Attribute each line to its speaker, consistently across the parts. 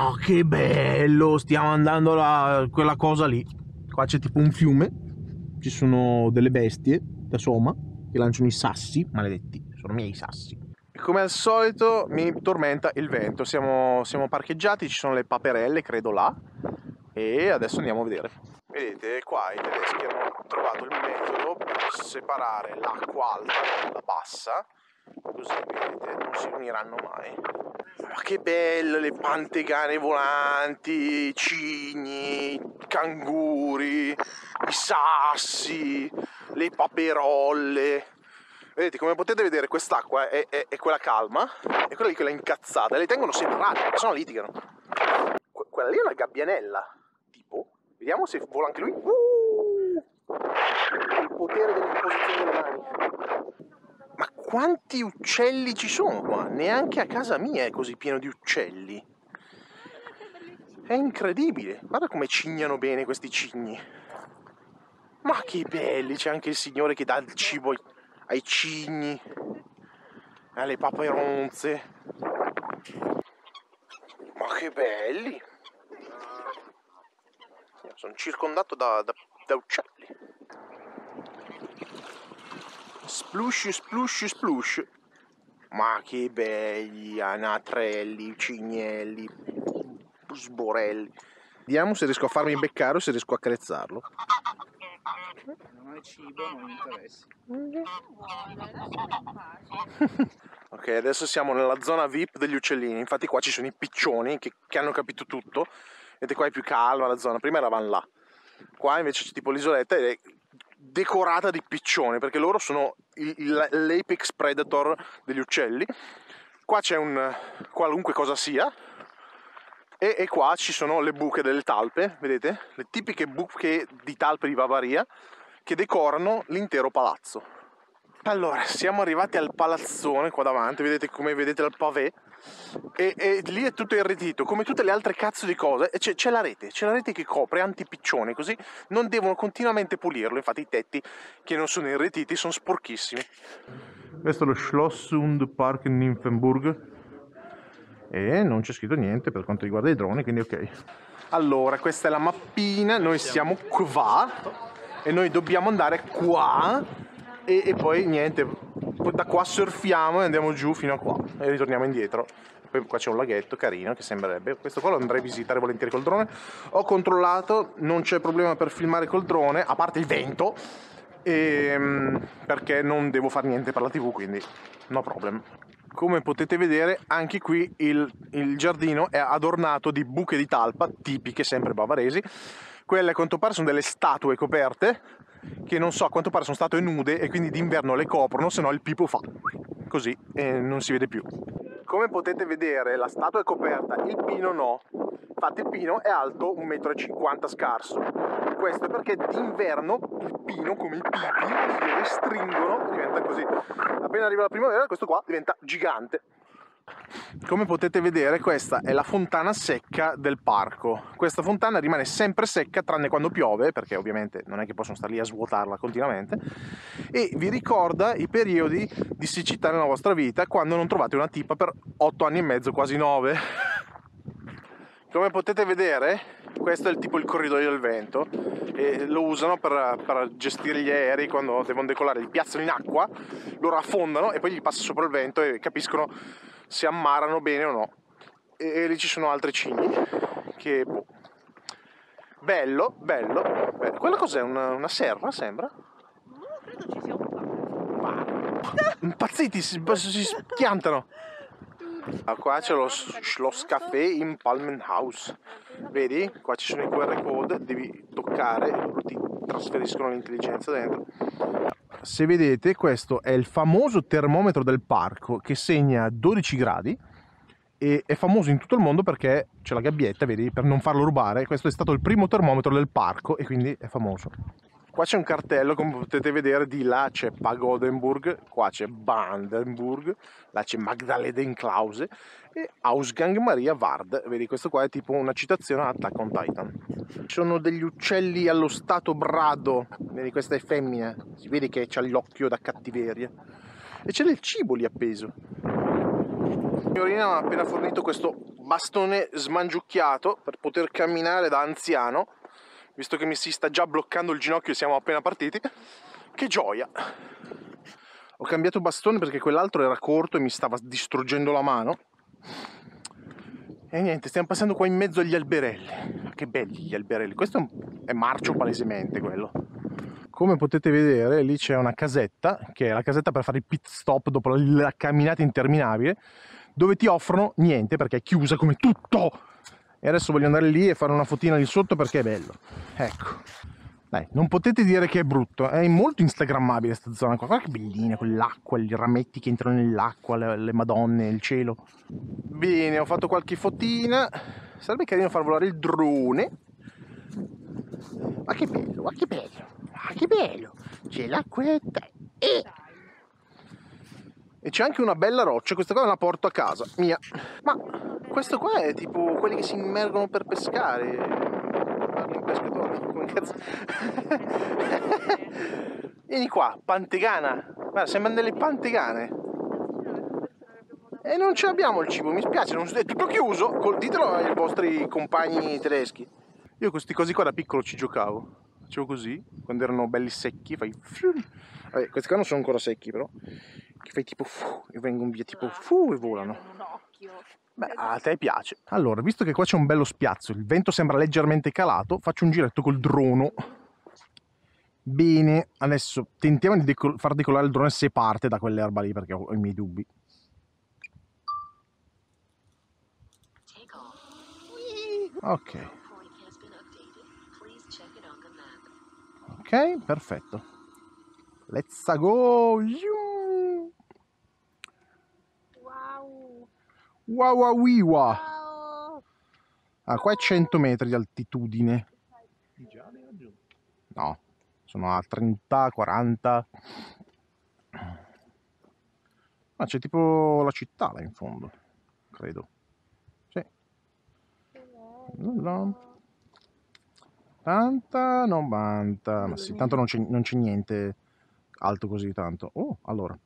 Speaker 1: Ma che bello! Stiamo andando a quella cosa lì. Qua c'è tipo un fiume, ci sono delle bestie da Soma che lanciano i sassi, maledetti, sono miei sassi. E come al solito mi tormenta il vento, siamo parcheggiati, ci sono le paperelle credo là e adesso andiamo a vedere. Vedete qua i tedeschi hanno trovato il metodo per separare l'acqua alta dalla bassa, così vedete non si uniranno mai. Ma che bello, le pantegane volanti, i cigni, i canguri, i sassi, le paperolle. Vedete, come potete vedere quest'acqua è quella calma e quella lì quella incazzata, e le tengono separate perché sennò litigano. Quella lì è una gabbianella, tipo, vediamo se vola anche lui. Il potere dell'imposizione delle mani. Ma quanti uccelli ci sono qua? Neanche a casa mia è così pieno di uccelli. È incredibile. Guarda come cignano bene questi cigni. Ma che belli. C'è anche il signore che dà il cibo ai cigni, alle paperonze. Ma che belli. Sono circondato da uccelli. Splush, splush, splush. Ma che belli, anatrelli, cignelli, sborelli. Vediamo se riesco a farmi beccare o se riesco a accarezzarlo.
Speaker 2: Non è cibo, non mi interessi.
Speaker 1: Ok, adesso siamo nella zona VIP degli uccellini. Infatti qua ci sono i piccioni che hanno capito tutto. Vedete qua è più calma la zona, prima eravamo là. Qua invece c'è tipo l'isoletta ed è decorata di piccioni perché loro sono l'apex predator degli uccelli. Qua c'è un qualunque cosa sia e qua ci sono le buche delle talpe, vedete? Le tipiche buche di talpe di Bavaria che decorano l'intero palazzo. Allora, siamo arrivati al palazzone qua davanti, vedete come vedete il pavé e lì è tutto irretito, come tutte le altre cazzo di cose, e c'è la rete che copre antipiccioni, così non devono continuamente pulirlo, infatti i tetti che non sono irretiti sono sporchissimi. Questo è lo Schlossund Park in Nymphenburg e non c'è scritto niente per quanto riguarda i droni, quindi ok. Allora, questa è la mappina, noi siamo qua e noi dobbiamo andare qua. E poi niente, da qua surfiamo e andiamo giù fino a qua e ritorniamo indietro. Poi qua c'è un laghetto carino che sembrerebbe, questo qua lo andrei a visitare volentieri col drone. Ho controllato, non c'è problema per filmare col drone, a parte il vento, perché non devo fare niente per la TV, quindi no problem. Come potete vedere anche qui il giardino è adornato di buche di talpa tipiche, sempre bavaresi. Quelle a quanto pare sono delle statue coperte che non so, a quanto pare sono statue nude e quindi d'inverno le coprono, se no il pipo fa così e non si vede più. Come potete vedere la statua è coperta, il pino no. Infatti il pino è alto 1,50 m scarso. Questo è perché d'inverno il pino, come i pipi, si restringono e diventa così. Appena arriva la primavera questo qua diventa gigante. Come potete vedere questa è la fontana secca del parco. Questa fontana rimane sempre secca tranne quando piove, perché ovviamente non è che possono stare lì a svuotarla continuamente, e vi ricorda i periodi di siccità nella vostra vita quando non trovate una tipa per 8 anni e mezzo, quasi 9. Come potete vedere questo è il corridoio del vento e lo usano per gestire gli aerei quando devono decollare, li piazzano in acqua, loro affondano e poi gli passa sopra il vento e capiscono se ammarano bene o no. E lì ci sono altri cigni che boh. Bello. Quella cos'è? Una serra sembra?
Speaker 3: No, credo ci sia un bar.
Speaker 1: Impazziti, si schiantano. Qua c'è lo Schlosscafé in Palmenhaus. Vedi? Qua ci sono i QR code, devi toccare e loro ti trasferiscono l'intelligenza dentro. Se vedete, questo è il famoso termometro del parco che segna 12 gradi e è famoso in tutto il mondo perché c'è la gabbietta, vedi, per non farlo rubare. Questo è stato il primo termometro del parco e quindi è famoso. Qua c'è un cartello, come potete vedere, di là c'è Pagodenburg, qua c'è Brandenburg, là c'è Magdalena-Klause e Ausgang Maria Ward. Vedi, questo qua è tipo una citazione a Attack on Titan. Ci sono degli uccelli allo stato brado, vedi, questa è femmina, si vede che c'ha l'occhio da cattiveria. E c'è del cibo lì appeso. Signorina mi ha appena fornito questo bastone smangiucchiato per poter camminare da anziano, visto che mi si sta già bloccando il ginocchio e siamo appena partiti. Che gioia! Ho cambiato bastone perché quell'altro era corto e mi stava distruggendo la mano. E niente, stiamo passando qua in mezzo agli alberelli. Che belli gli alberelli. Questo è marcio palesemente quello. Come potete vedere, lì c'è una casetta, che è la casetta per fare il pit stop dopo la camminata interminabile, dove ti offrono niente perché è chiusa come tutto. E adesso voglio andare lì e fare una fotina lì sotto perché è bello. Ecco. Dai, non potete dire che è brutto, è molto instagrammabile questa zona qua. Guarda che bellina, con l'acqua, i rametti che entrano nell'acqua, le madonne, il cielo. Bene, ho fatto qualche fotina. Sarebbe carino far volare il drone. Ma che bello, ma che bello, ma che bello. C'è l'acquetta. E c'è anche una bella roccia, questa qua me la porto a casa, mia. Ma questo qua è tipo quelli che si immergono per pescare. Parli in pescatore, come cazzo. Vieni qua, pantegana. Guarda, sembrano delle pantegane. E non ce l'abbiamo il cibo, mi spiace, è tutto chiuso. Ditelo ai vostri compagni tedeschi. Io questi cosi qua da piccolo ci giocavo. Facevo così, quando erano belli secchi, fai... Vabbè, questi qua non sono ancora secchi però. Che fai tipo e vengono via tipo e volano. Beh, a te piace. Allora, visto che qua c'è un bello spiazzo, il vento sembra leggermente calato, faccio un giretto col drono. Bene, adesso tentiamo di far decollare il drone se parte da quell'erba lì, perché ho i miei dubbi. Ok. Ok, perfetto. Let's go!
Speaker 3: Wow.
Speaker 1: Wow wow wiwa.
Speaker 3: Wow.
Speaker 1: Ah, qua è 100 metri di altitudine. No, sono a 30, 40. Ma c'è tipo la città là in fondo, credo. Sì. 80, 90. Ma sì, tanto non c'è niente alto così tanto. Oh, allora.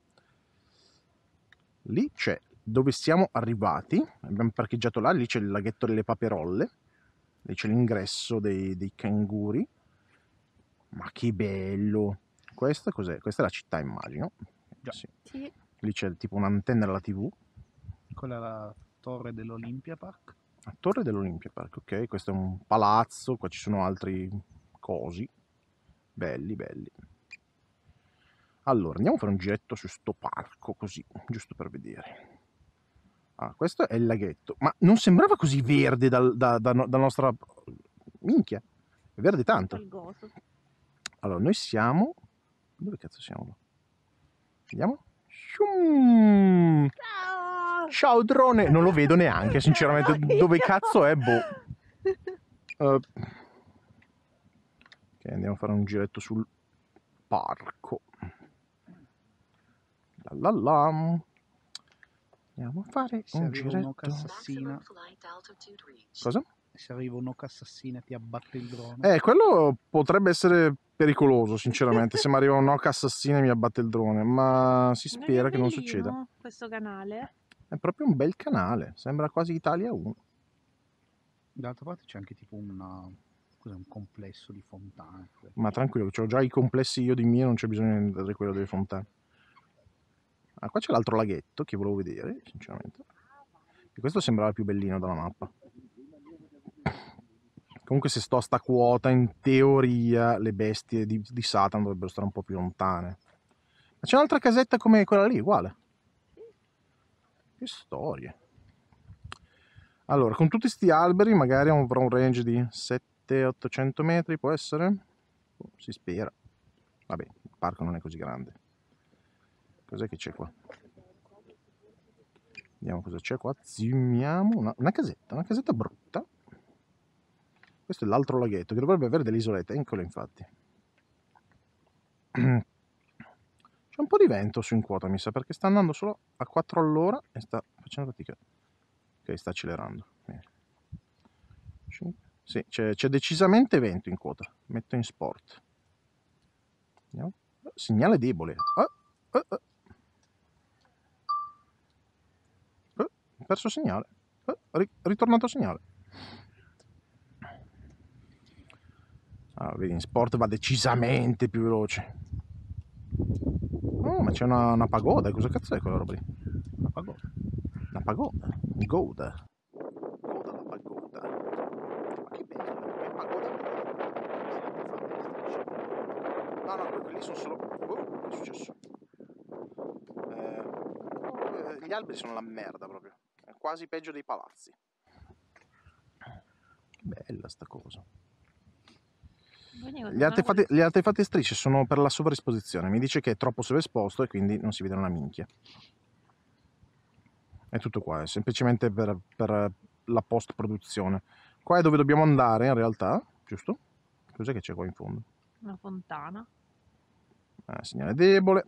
Speaker 1: Lì c'è dove siamo arrivati. Abbiamo parcheggiato là, lì c'è il laghetto delle paperolle. Lì c'è l'ingresso dei canguri. Ma che bello! Questa cos'è? Questa è la città, immagino.
Speaker 2: Già.
Speaker 1: Sì.
Speaker 3: Sì.
Speaker 1: Lì c'è tipo un'antenna alla TV.
Speaker 2: Quella è la torre dell'Olympia Park.
Speaker 1: La torre dell'Olympia Park, ok. Questo è un palazzo, qua ci sono altri cosi. Belli, belli. Allora, andiamo a fare un giretto su sto parco, così, giusto per vedere. Ah, questo è il laghetto. Ma non sembrava così verde da nostra... Minchia, è verde tanto. Allora, noi siamo... Dove cazzo siamo? Vediamo.
Speaker 3: Ciao.
Speaker 1: Ciao drone! Non lo vedo neanche, sinceramente. Dove cazzo è? Boh. Ok, andiamo a fare un giretto sul parco. La la la. Andiamo a fare un giretto.
Speaker 2: Un'oca assassina.
Speaker 1: Cosa?
Speaker 2: Se arriva un'oca assassina e ti abbatte il drone.
Speaker 1: Quello potrebbe essere pericoloso, sinceramente. Se mi arriva un'oca assassina e mi abbatte il drone, ma si spera che non succeda.
Speaker 3: Questo canale
Speaker 1: È proprio un bel canale, sembra quasi Italia 1.
Speaker 2: D'altra parte c'è anche tipo un complesso di fontane.
Speaker 1: Ma tranquillo, ho già i complessi io di mio, non c'è bisogno di vedere quello delle fontane. Ah, qua c'è l'altro laghetto che volevo vedere, sinceramente. E questo sembrava più bellino dalla mappa. Comunque se sto a sta quota, in teoria, le bestie di Satan dovrebbero stare un po' più lontane. Ma c'è un'altra casetta come quella lì, uguale. Che storie. Allora, con tutti sti alberi magari avrò un range di 700-800 metri, può essere? Si spera. Vabbè, il parco non è così grande. Cos'è che c'è qua? Vediamo cosa c'è qua. Zoomiamo. Una casetta brutta. Questo è l'altro laghetto che dovrebbe avere delle isolette. Eccolo infatti. C'è un po' di vento su in quota, mi sa, perché sta andando solo a 4 all'ora e sta facendo fatica. Ok, sta accelerando. Sì, c'è decisamente vento in quota. Metto in sport. Andiamo. Segnale debole. perso segnale. Ritornato segnale. Ah, vedi, in sport va decisamente più veloce. Oh, ma c'è una pagoda. Cosa cazzo è quella roba lì?
Speaker 2: Una pagoda.
Speaker 1: Una pagoda. Goda. Goda la pagoda. Ma che bello, come pagoda. No, quelli sono solo... che è successo? Gli alberi sono la merda proprio. È quasi peggio dei palazzi. Che bella sta cosa. Gli artefatti strisce sono per la sovraesposizione. Mi dice che è troppo sovraesposto e quindi non si vede una minchia. È tutto qua, è semplicemente per la post produzione. Qua è dove dobbiamo andare in realtà, giusto? Cos'è che c'è qua in fondo?
Speaker 3: Una fontana.
Speaker 1: Segnale debole.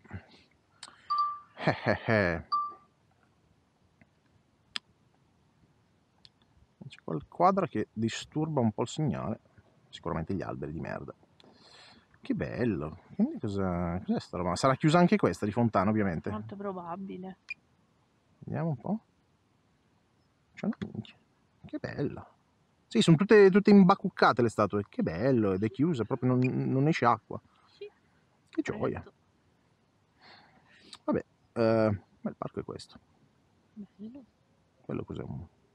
Speaker 1: C'è qua il quadro che disturba un po' il segnale. Sicuramente gli alberi di merda. Che bello. Quindi cos'è sta roba? Sarà chiusa anche questa di fontana, ovviamente.
Speaker 3: Molto probabile.
Speaker 1: Vediamo un po'. C'è una minchia. Che bella. Sì, sono tutte imbacuccate le statue. Che bello, ed è chiusa, proprio non esce acqua.
Speaker 3: Sì.
Speaker 1: Che gioia. Vabbè, il parco è questo.
Speaker 3: Bello.
Speaker 1: Quello cos'è?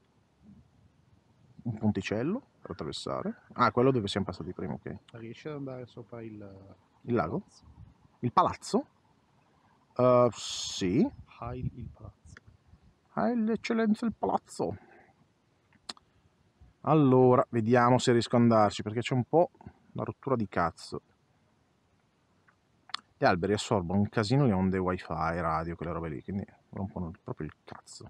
Speaker 1: Un ponticello per attraversare. Ah, quello dove siamo passati prima, ok.
Speaker 2: Riesci ad andare sopra il
Speaker 1: lago?
Speaker 2: palazzo?
Speaker 1: Il palazzo? Sì.
Speaker 2: Il palazzo.
Speaker 1: L'eccellenza il palazzo. Allora, vediamo se riesco ad andarci, perché c'è un po' una rottura di cazzo. Gli alberi assorbono un casino di onde wifi, radio, quelle robe lì, quindi rompono proprio il cazzo.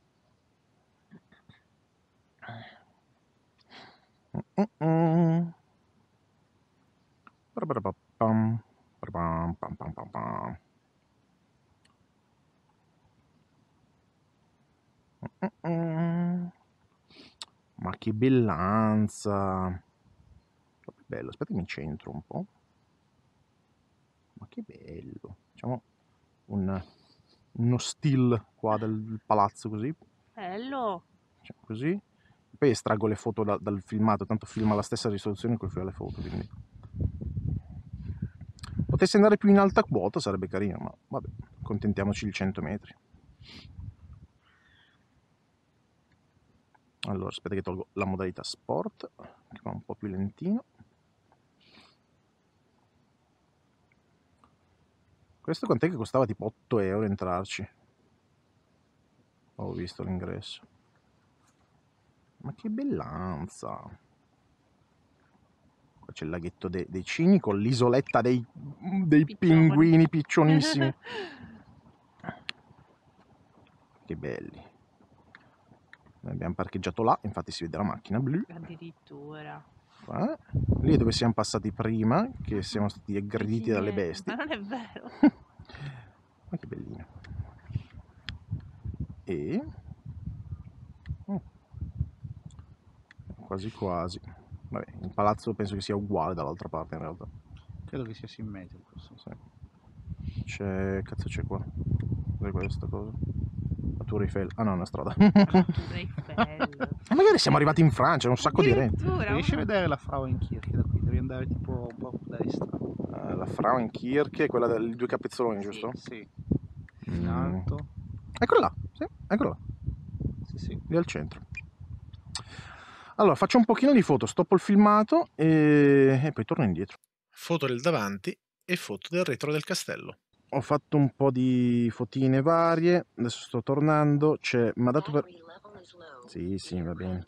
Speaker 1: Ma che bellanza. Proprio bello, aspetta che mi centro un po'. Ma che bello. Facciamo uno still qua del palazzo così.
Speaker 3: Bello.
Speaker 1: Facciamo così. Poi estraggo le foto dal filmato, tanto filma la stessa risoluzione con cui fa le foto, quindi. Potessi andare più in alta quota sarebbe carino, ma vabbè, contentiamoci il 100 metri. Allora, aspetta che tolgo la modalità sport, che va un po' più lentino. Questo quant'è che costava? Tipo 8 euro entrarci. Ho visto l'ingresso. Ma che bellanza. Qua c'è il laghetto dei cigni con l'isoletta dei pinguini piccionissimi. Che belli. Noi abbiamo parcheggiato là, infatti si vede la macchina blu.
Speaker 3: Addirittura.
Speaker 1: Lì è dove siamo passati prima, che siamo stati aggrediti dalle bestie.
Speaker 3: Ma non è vero.
Speaker 1: Ma che bellino. E... quasi quasi. Vabbè, il palazzo penso che sia uguale dall'altra parte in realtà.
Speaker 2: Credo che sia simmetrico.
Speaker 1: Sì. Cazzo c'è qua? Cos'è questa cosa? La Tour Eiffel. Ah no, è una strada. Magari siamo arrivati in Francia, un sacco di renti.
Speaker 2: Riesci a vedere la Frauenkirche da qui? Devi andare tipo un po' da destra.
Speaker 1: La Frauenkirche è quella dei due cappezzoloni, giusto?
Speaker 2: Sì. In alto.
Speaker 1: Eccola là, sì, eccola là.
Speaker 2: Sì.
Speaker 1: Lì al centro. Allora, faccio un pochino di foto, stoppo il filmato e poi torno indietro. Foto del davanti e foto del retro del castello. Ho fatto un po' di fotine varie, adesso sto tornando, mi ha dato per... Sì, va bene.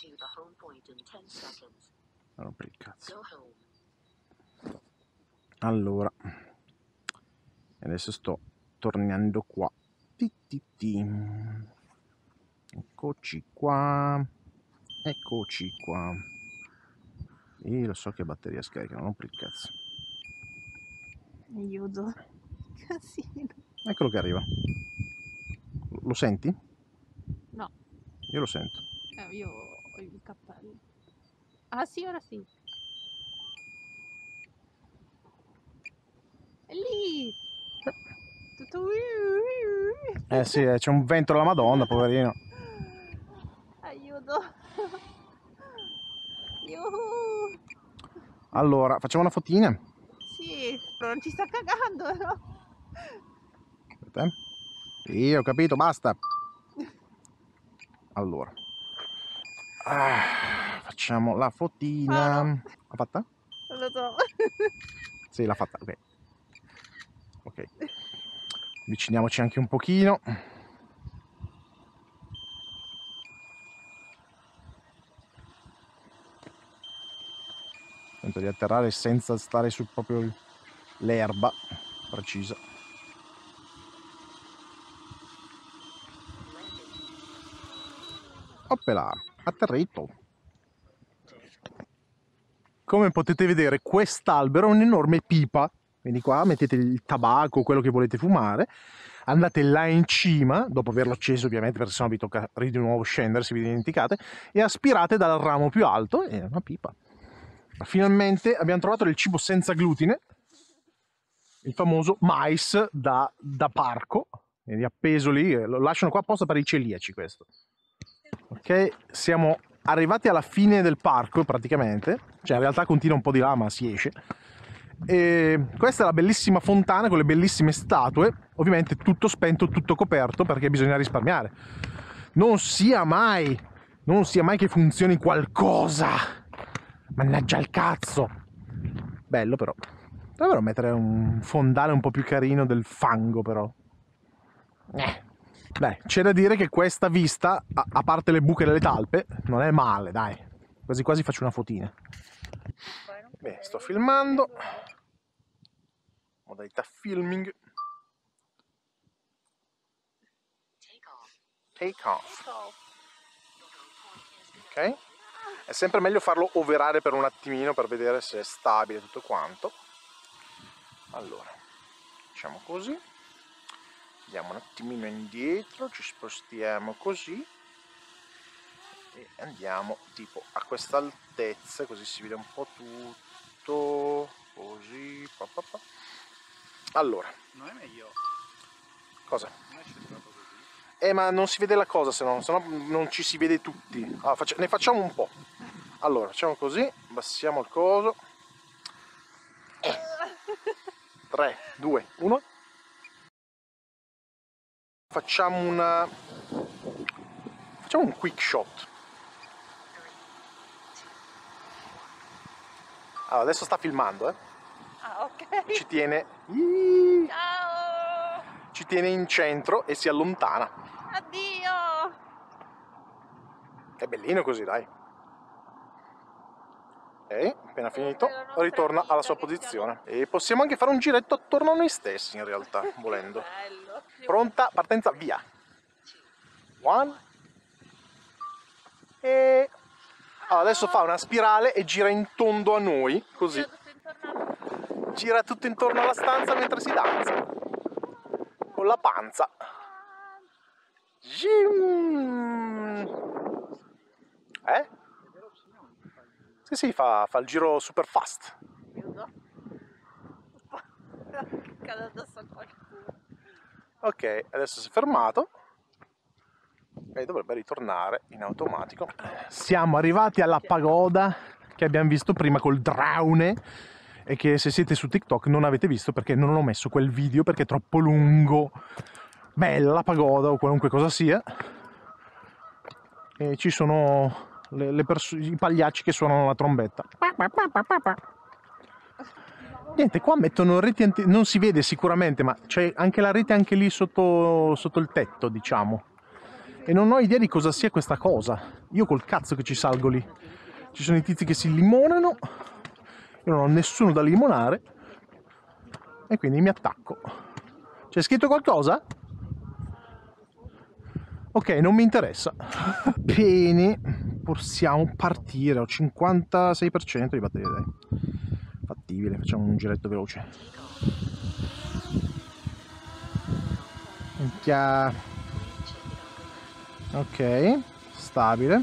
Speaker 1: Non per il cazzo. Allora, adesso sto tornando qua. Eccoci qua. Eccoci qua. Io lo so che batteria scarica, non per il cazzo.
Speaker 3: Aiuto. Casino.
Speaker 1: Eccolo che arriva. Lo senti?
Speaker 3: No.
Speaker 1: Io lo sento.
Speaker 3: Io ho il cappello. Ah sì, ora sì. È lì. Tutto...
Speaker 1: Sì, c'è un vento alla Madonna, poverino.
Speaker 3: cagato. Yuhu.
Speaker 1: Allora, facciamo una fotina.
Speaker 3: Sì, però non ci sta cagando, no?
Speaker 1: Aspetta. Sì, ho capito, basta. Allora. Facciamo la fotina.
Speaker 3: Ah, no.
Speaker 1: L'ha fatta?
Speaker 3: Non lo so.
Speaker 1: Sì, l'ha fatta, ok. Ok. Avviciniamoci anche un pochino. Tento di atterrare senza stare su proprio l'erba precisa. Oppela, atterrito. Come potete vedere, quest'albero è un'enorme pipa. Quindi qua mettete il tabacco, quello che volete fumare, andate là in cima, dopo averlo acceso ovviamente, perché sennò vi tocca di nuovo scendere se vi dimenticate, e aspirate dal ramo più alto, e è una pipa. Finalmente abbiamo trovato del cibo senza glutine, il famoso mais da parco, quindi appeso lì, lo lasciano qua apposta per i celiaci questo. Ok, siamo arrivati alla fine del parco praticamente, cioè in realtà continua un po' di là ma si esce. E questa è la bellissima fontana con le bellissime statue, ovviamente tutto spento, tutto coperto perché bisogna risparmiare. Non sia mai che funzioni qualcosa, mannaggia il cazzo. Bello però, dovrebbero mettere un fondale un po' più carino del fango però. Beh, c'è da dire che questa vista, a parte le buche delle talpe, non è male, dai. Quasi quasi faccio una fotina. Beh, sto filmando. Modalità filming. Take off. Ok? È sempre meglio farlo overare per un attimino per vedere se è stabile tutto quanto. Allora, facciamo così. Andiamo un attimino indietro, ci spostiamo così e andiamo tipo a questa altezza, così si vede un po' tutto, così. Allora,
Speaker 2: Non è meglio.
Speaker 1: cosa?
Speaker 2: Non è centrato così.
Speaker 1: Ma non si vede la cosa, se no non ci si vede tutti. Allora, ne facciamo un po'. Allora, facciamo così, abbassiamo il coso. 3, 2, 1. Facciamo un quick shot. Allora, adesso sta filmando,
Speaker 3: Ah, ok.
Speaker 1: ci tiene
Speaker 3: Ciao.
Speaker 1: ci tiene in centro e si allontana.
Speaker 3: Addio.
Speaker 1: È bellino così, dai. Ok, appena finito ritorna alla sua posizione. E possiamo anche fare un giretto attorno a noi stessi in realtà, volendo.
Speaker 3: Bello.
Speaker 1: Pronta, partenza, via. 1 e allora, adesso fa una spirale e gira in tondo a noi, così. Gira tutto intorno alla stanza mentre si danza. Con la panza. Sì, fa il giro super fast.
Speaker 3: Cade addosso a qualcuno.
Speaker 1: Ok, adesso si è fermato e dovrebbe ritornare in automatico. Siamo arrivati alla pagoda che abbiamo visto prima col drone e che se siete su TikTok non avete visto perché non ho messo quel video perché è troppo lungo. Bella la pagoda o qualunque cosa sia. E ci sono i pagliacci che suonano la trombetta. Niente, qua mettono reti non si vede sicuramente, ma c'è anche la rete anche lì sotto il tetto, diciamo. E non ho idea di cosa sia questa cosa. Io col cazzo che ci salgo lì. Ci sono i tizi che si limonano, io non ho nessuno da limonare e quindi mi attacco. C'è scritto qualcosa? Ok, non mi interessa. Bene, possiamo partire. Ho 56% di batteria, dai. Fattibile, facciamo un giretto veloce. Ok, stabile.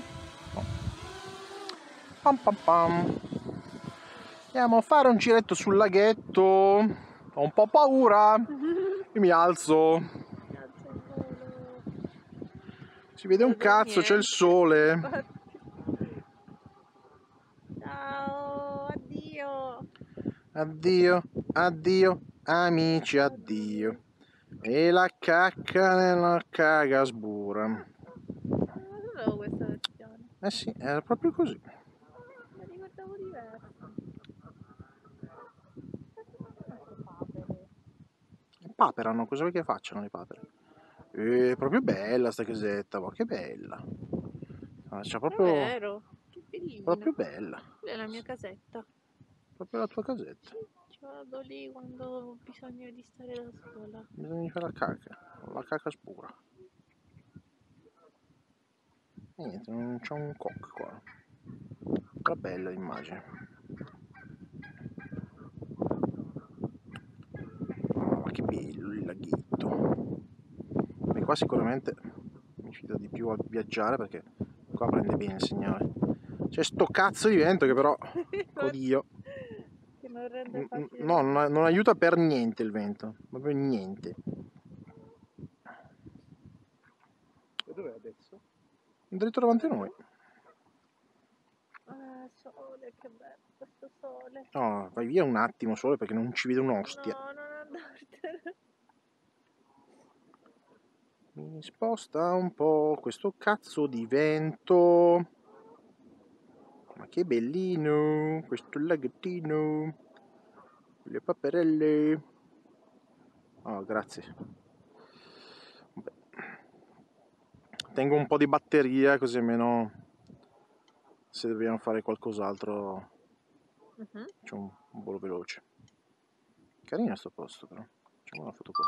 Speaker 1: Pam pam pam. Andiamo a fare un giretto sul laghetto. Ho un po' paura. E mi alzo. Si vede un cazzo, c'è il sole. Addio, addio, amici, addio. E la cacca nella cagasbura.
Speaker 3: Non avevo questa versione,
Speaker 1: Eh sì, era proprio così.
Speaker 3: la ricordavo diversa. Papere.
Speaker 1: Paperano, cosa vuoi che facciano le papere? È proprio bella sta casetta, ma che bella. Ah, c'è
Speaker 3: È
Speaker 1: proprio,
Speaker 3: vero, che bellina.
Speaker 1: proprio bella.
Speaker 3: Quella è la mia casetta.
Speaker 1: Proprio la tua casetta.
Speaker 3: Ci vado lì quando ho bisogno di stare da sola.
Speaker 1: Bisogna fare la caca spura. Niente, non c'è un cock qua. Però bella l'immagine. Oh, ma che bello il laghetto. E qua sicuramente mi fido di più a viaggiare perché qua prende bene il segnale. C'è sto cazzo di vento che però, oddio,
Speaker 3: Che non rende facile.
Speaker 1: no, non aiuta per niente il vento, proprio niente.
Speaker 2: E dov'è adesso?
Speaker 1: Dritto davanti a noi.
Speaker 3: Ah, sole, che bello questo sole.
Speaker 1: No, vai via un attimo solo perché non ci vedo un'ostia.
Speaker 3: No, non andartene.
Speaker 1: Mi sposta un po' questo cazzo di vento. Ma che bellino, questo laghettino. Le paperelle. Oh, grazie. Vabbè. Tengo un po' di batteria così almeno se dobbiamo fare qualcos'altro c'è un volo veloce. Carino sto posto però. Facciamo una foto qua.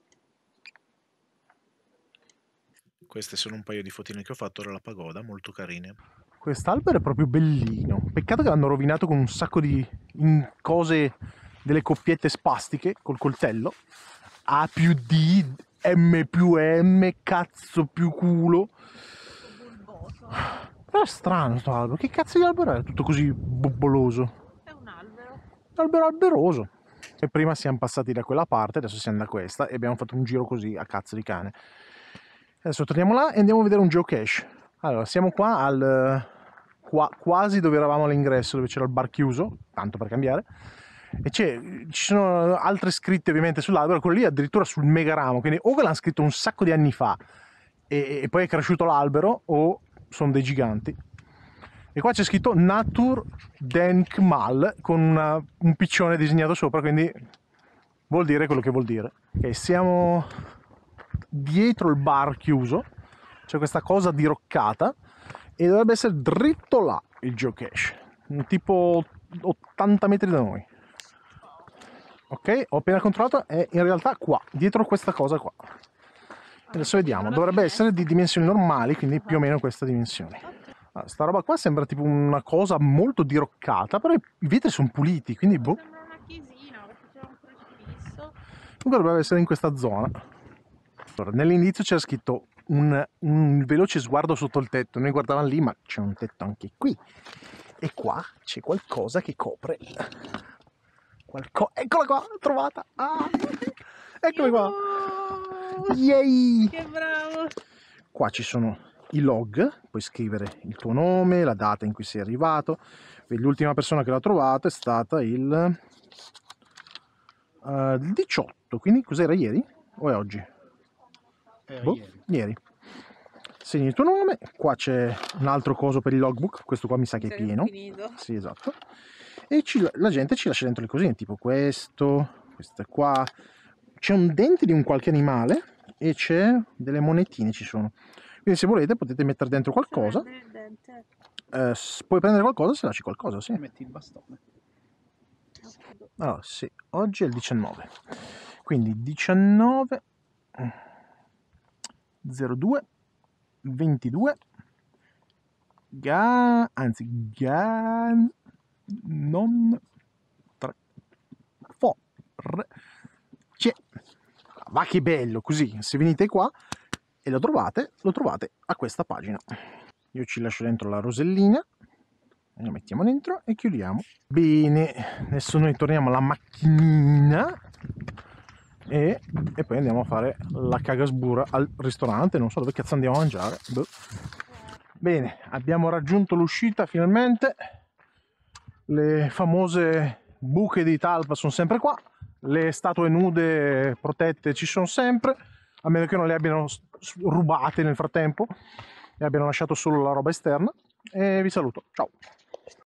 Speaker 1: Queste sono un paio di fotine che ho fatto dalla pagoda, molto carine. Quest'albero è proprio bellino. Peccato che l'hanno rovinato con un sacco di cose, delle coppiette spastiche col coltello. A più D, M più M, cazzo più culo.
Speaker 3: Bulboso.
Speaker 1: Però è strano sto albero. Che cazzo di albero è tutto così bobboloso?
Speaker 3: È un albero.
Speaker 1: Albero alberoso. E prima siamo passati da quella parte, adesso siamo da questa e abbiamo fatto un giro così a cazzo di cane. Adesso torniamo là e andiamo a vedere un geocache. Allora, siamo qua quasi dove eravamo all'ingresso, dove c'era il bar chiuso, tanto per cambiare. E ci sono altre scritte ovviamente sull'albero, quello lì addirittura sul mega ramo, quindi o che l'hanno scritto un sacco di anni fa e poi è cresciuto l'albero, o sono dei giganti. E qua c'è scritto Natur Denkmal con un piccione disegnato sopra, quindi vuol dire quello che vuol dire. Ok, siamo dietro il bar chiuso, c'è questa cosa diroccata e dovrebbe essere dritto là il geocache, tipo 80 metri da noi. Ok, ho appena controllato, è in realtà qua, dietro questa cosa qua. Adesso vediamo, dovrebbe essere di dimensioni normali, quindi più o meno questa dimensione. Allora, sta roba qua sembra tipo una cosa molto diroccata, però i vetri sono puliti, quindi boh.
Speaker 3: Sembra una chiesina perché c'è un crocifisso.
Speaker 1: Comunque dovrebbe essere in questa zona. Allora, nell'inizio c'era scritto un veloce sguardo sotto il tetto, noi guardavamo lì, ma c'è un tetto anche qui. E qua c'è qualcosa che copre. Eccola qua, l'ho trovata! Ah, eccola qua! Yay!
Speaker 3: Che bravo!
Speaker 1: Qua ci sono i log, puoi scrivere il tuo nome, la data in cui sei arrivato. L'ultima persona che l'ha trovato è stata il 18, quindi cos'era, ieri o è oggi? Boh, ieri. Segni il tuo nome, qua c'è un altro coso per il logbook, questo qua mi sa che è pieno.
Speaker 3: Finito.
Speaker 1: Sì, esatto. E la gente ci lascia dentro le cosine, tipo questo è qua. C'è un dente di un qualche animale e c'è delle monetine, ci sono. Quindi se volete potete mettere dentro qualcosa. Puoi prendere qualcosa se lasci qualcosa, sì.
Speaker 2: Metti il bastone.
Speaker 1: Allora, sì, oggi è il 19. Quindi 19 02 22 non 3 ma che bello, così se venite qua e lo trovate a questa pagina. Io ci lascio dentro la rosellina, la mettiamo dentro e chiudiamo. Bene, adesso noi torniamo alla macchinina e poi andiamo a fare la cagasbura al ristorante, non so dove cazzo andiamo a mangiare. Boh. Bene, abbiamo raggiunto l'uscita finalmente, le famose buche di talpa sono sempre qua, le statue nude protette ci sono sempre, a meno che non le abbiano rubate nel frattempo e abbiano lasciato solo la roba esterna. E vi saluto, ciao!